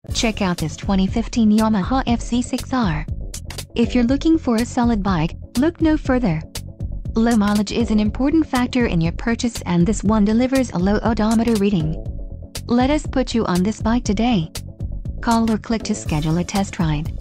Check out this 2015 Yamaha FZ6R. If you're looking for a solid bike, look no further. Low mileage is an important factor in your purchase, and this one delivers a low odometer reading. Let us put you on this bike today. Call or click to schedule a test ride.